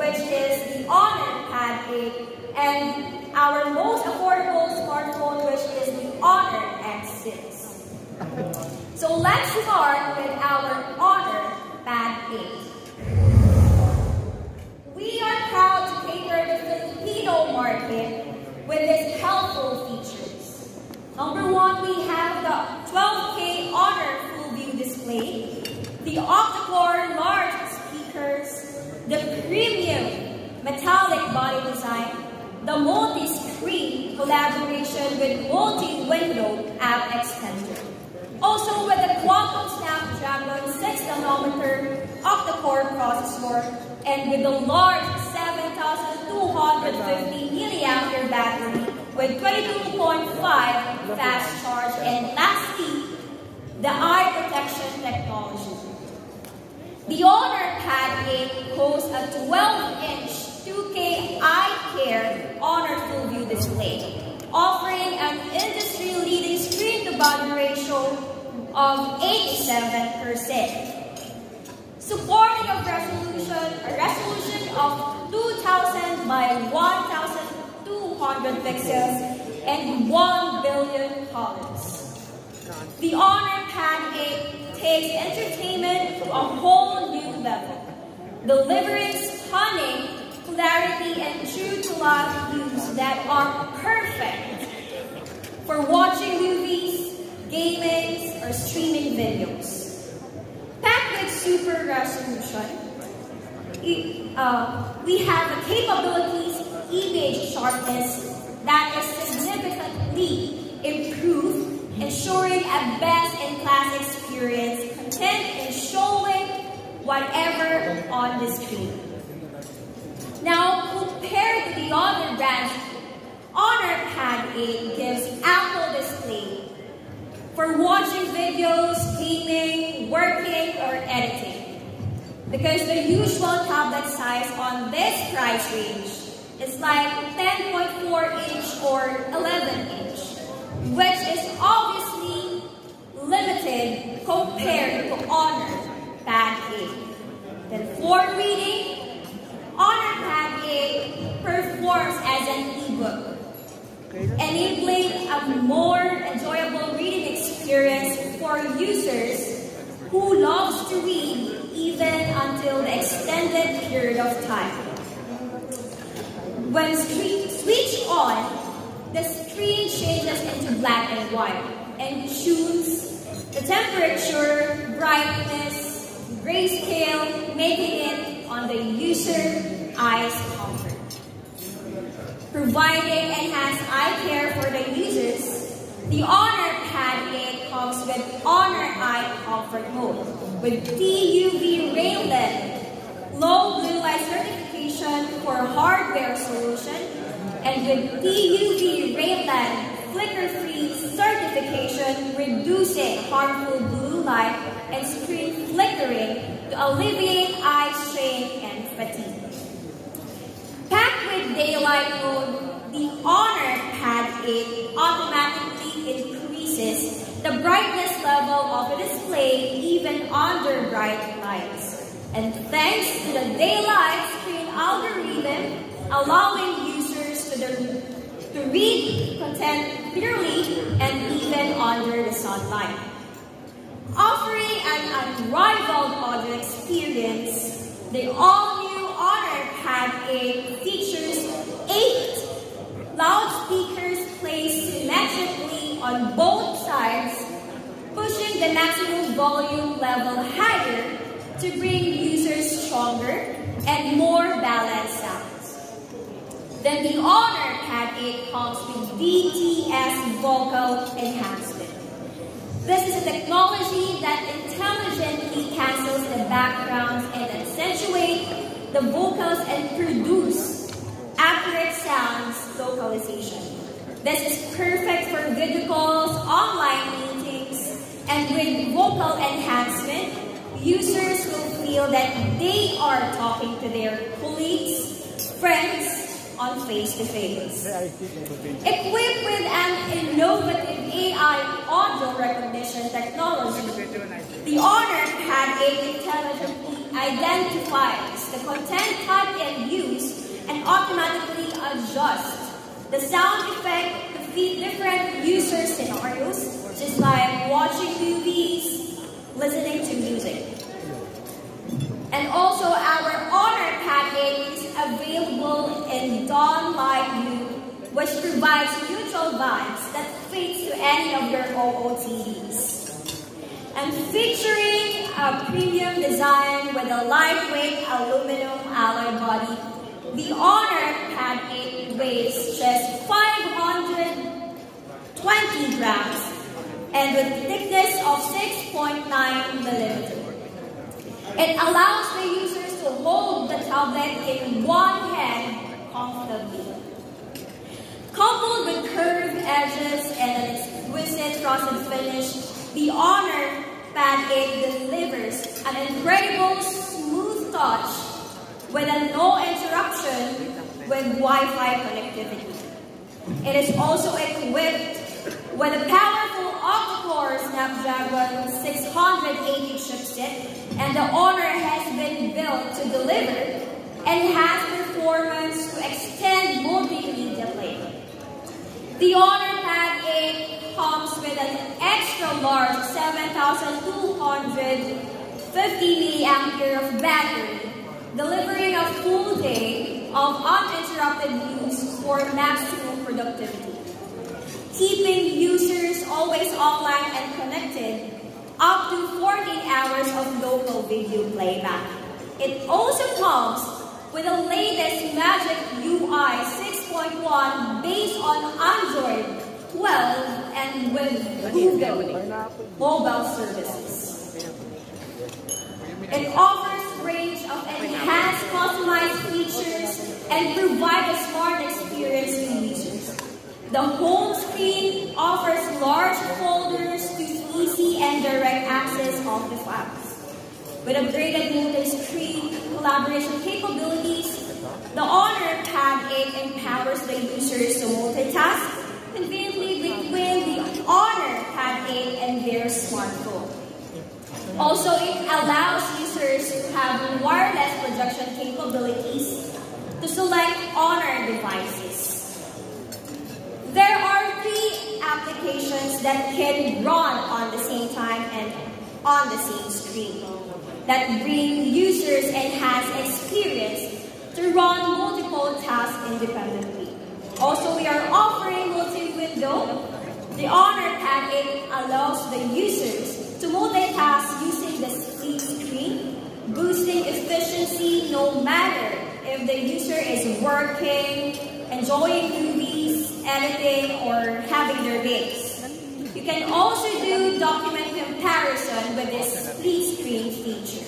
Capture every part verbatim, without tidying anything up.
which is the Honor Pad eight, and our most affordable smartphone, which is the Honor X six. So let's start with our Honor Pad eight. We are proud to cater the Filipino market with its helpful features. Number one, we have the twelve K Honor Full View display, the octa-core large speakers, the premium metallic body design, the multi-screen collaboration with multi-window app extender. Also with the Qualcomm Snapdragon six nanometer octa-core processor and with the large seven thousand two hundred fifty milliamp hour battery with twenty-two point five fast charge, and lastly, the eye protection technology. The Honor Pad eight hosts a twelve inch two K Eye Care Honor Full View display, offering an industry-leading screen-to-body ratio of eighty-seven percent. Supporting a resolution, a resolution of two thousand by one thousand two hundred pixels and one billion colors. The Honor Pad eight takes entertainment to a whole new level, delivering stunning clarity and true-to-life views that are perfect for watching movies, gaming, or streaming videos. Packed with super resolution, uh, we have the capabilities image sharpness that is significantly improved, ensuring a best-in-class experience content and showing whatever on the screen. Now, compared to the other brands, Honor Pad eight gives ample display for watching videos, gaming, working, or editing. Because the usual tablet size on this price range is like ten point four inch or eleven inch, which is obviously limited compared to Honor Pad eight. Then for reading, Honor Pad eight performs as an ebook, enabling a more enjoyable reading experience for users who loves to read even until the extended period of time. When switched on, the screen changes into black and white and tunes the temperature, brightness, grayscale, making it on the user eye's comfort. Providing enhanced eye care for the users, the Honor Pad eight comes with Honor Eye Comfort Mode with D U V rated low blue light certification for hardware solution, and with D U V rated flicker-free certification reducing harmful blue light and screen flickering to alleviate eye strain and fatigue. Packed with daylight mode, the Honor Pad eight automatically increases the brightness level of the display even under bright lights. And thanks to the daylight screen algorithm, allowing users to, the, to read content clearly and even under the sunlight. Offering an unrivaled audio experience, the all-new Honor Pad eight features eight loudspeakers placed symmetrically on both sides, pushing the maximum volume level higher to bring users stronger and more balanced sounds. Then the Honor Pad eight comes with D T S vocal enhancement. This is a technology that intelligently cancels the backgrounds and accentuates the vocals and produce accurate sounds localization. This is perfect for video calls, online meetings, and with vocal enhancement, users will feel that they are talking to their colleagues, friends, on face-to-face. Equipped with an innovative A I audio recognition technology, the Honor Pad eight intelligently identifies the content type and use and automatically adjusts the sound effect to fit different user scenarios, just like watching movies, listening to music. And also our Honor Pad eight is available in Dawn Light Blue, which provides neutral vibes that fits to any of your O O T Ds. And featuring a premium design with a lightweight aluminum alloy body, the Honor Pad eight weighs just five hundred twenty grams and with thickness of six point nine millimeters. It allows the users to hold the tablet in one hand comfortably. Coupled with curved edges and an exquisite frosted finish, the Honor Pad eight delivers an incredible smooth touch with a no interruption with Wi-Fi connectivity. It is also equipped with a powerful octa-core Snapdragon six hundred eighty chipset, and the Honor has been built to deliver enhanced performance to extend multimedia play. The Honor Pad eight comes with an extra large seven thousand two hundred fifty milliamp hour of battery, delivering a full day of uninterrupted use for maximum productivity, keeping users always offline and connected up to fourteen hours of local video playback. It also comes with the latest Magic U I six point one based on Android twelve and with Google mobile services. It offers a range of enhanced customized features and provides a smart experience to users. The home screen offers large folders to easy and direct access of the files. With upgraded multi-screen collaboration capabilities, the Honor Pad eight empowers the users to multitask conveniently between the Honor Pad eight and their smartphone. Also, it allows users to have wireless projection capabilities to select Honor devices. There are three applications that can run on the same time and on the same screen that bring users enhanced experience to run multiple tasks independently. Also, we are offering multi-window. The Honor Pad eight allows the users to multitask using the split screen, boosting efficiency no matter if the user is working, enjoying movies, editing, or having their days. You can also do document comparison with this split screen feature.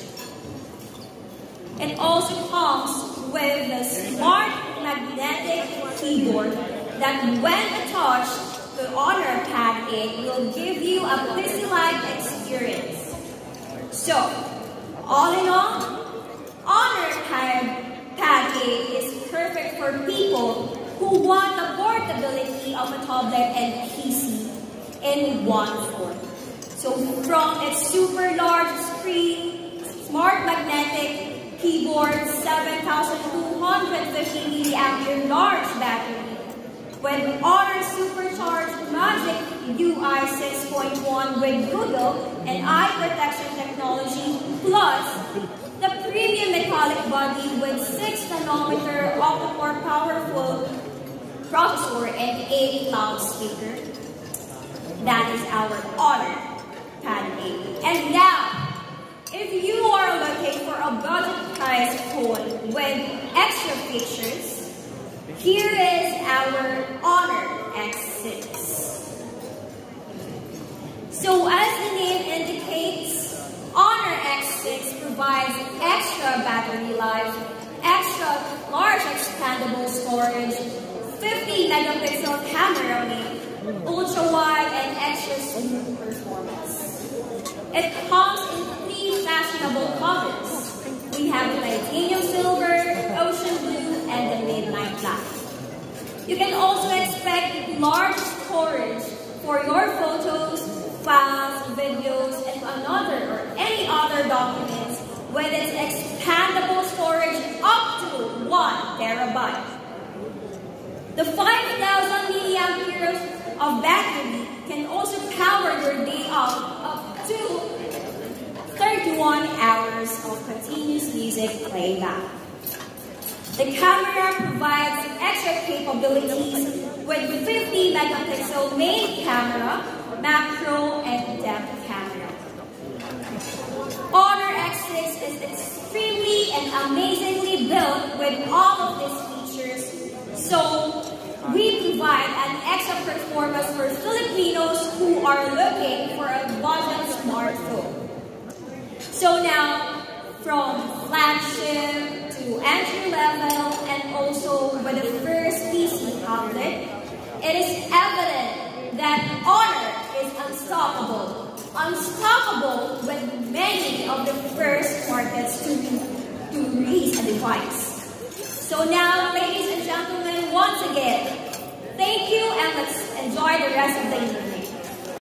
It also comes with the smart magnetic keyboard that when attached to the Honor Pad eight will give you a P C-like experience. So, all in all, Honor Pad, Pad eight is perfect for people who want the portability of a tablet and P C in one form. So from its super large screen, smart magnetic keyboard, seven thousand two hundred fifty milliamp hour large battery, with Honor supercharged Magic U I six point one with Google and eye protection technology, plus the premium metallic body with six nanometer octa-core powerful processor and eight loudspeaker. That is our Honor Pad eight. And now, if you are looking for a budget price phone with extra features, here is our Honor X six. So as the name indicates, Honor X six provides extra battery life, extra large expandable storage, fifty megapixel camera length, ultra wide and extra smooth performance. It comes in three fashionable colors. We have the titanium silver, ocean blue, and the midnight black. You can also expect large storage for your photos, files, videos, and another or any other documents with its terabyte. The five thousand milliamp hours of battery can also power your day up up to thirty-one hours of continuous music playback. The camera provides extra capabilities with fifty megapixel main camera, macro, and depth camera. Honor X six is extremely and amazingly built with all of these features, so we provide an extra performance for Filipinos who are looking for a budget smartphone. So now, from flagship to entry level and also with the first P C tablet, it is evident that Honor is unstoppable. Unstoppable with many of the first markets to, to release a device. So now, ladies and gentlemen, once again, thank you and let's enjoy the rest of the evening.